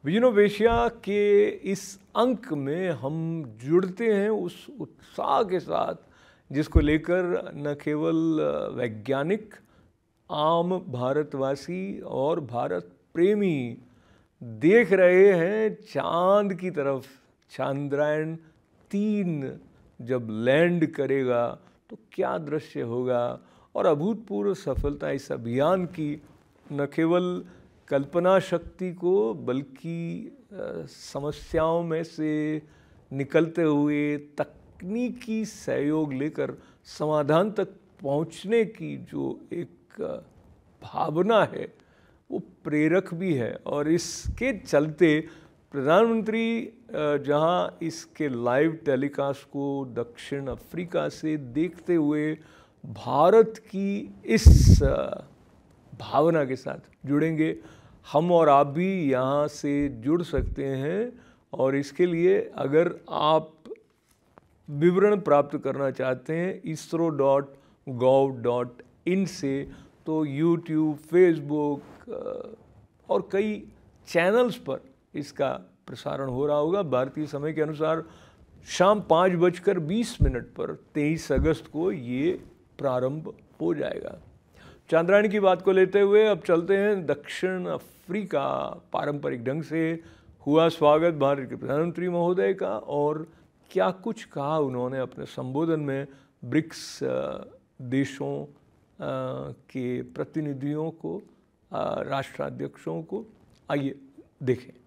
विजनोवेशिया के इस अंक में हम जुड़ते हैं उस उत्साह के साथ जिसको लेकर न केवल वैज्ञानिक, आम भारतवासी और भारत प्रेमी देख रहे हैं चांद की तरफ। चांद्रयान-3 जब लैंड करेगा तो क्या दृश्य होगा, और अभूतपूर्व सफलता इस अभियान की न केवल कल्पना शक्ति को बल्कि समस्याओं में से निकलते हुए तकनीकी सहयोग लेकर समाधान तक पहुंचने की जो एक भावना है वो प्रेरक भी है। और इसके चलते प्रधानमंत्री जहां इसके लाइव टेलीकास्ट को दक्षिण अफ्रीका से देखते हुए भारत की इस भावना के साथ जुड़ेंगे, हम और आप भी यहाँ से जुड़ सकते हैं। और इसके लिए अगर आप विवरण प्राप्त करना चाहते हैं isro.gov.in से, तो YouTube, Facebook और कई चैनल्स पर इसका प्रसारण हो रहा होगा। भारतीय समय के अनुसार शाम 5:20 पर 23 अगस्त को ये प्रारंभ हो जाएगा। चांद्रयान की बात को लेते हुए अब चलते हैं दक्षिण अफ्रीका। पारंपरिक ढंग से हुआ स्वागत भारत के प्रधानमंत्री महोदय का, और क्या कुछ कहा उन्होंने अपने संबोधन में ब्रिक्स देशों के प्रतिनिधियों को, राष्ट्राध्यक्षों को। आइए देखें।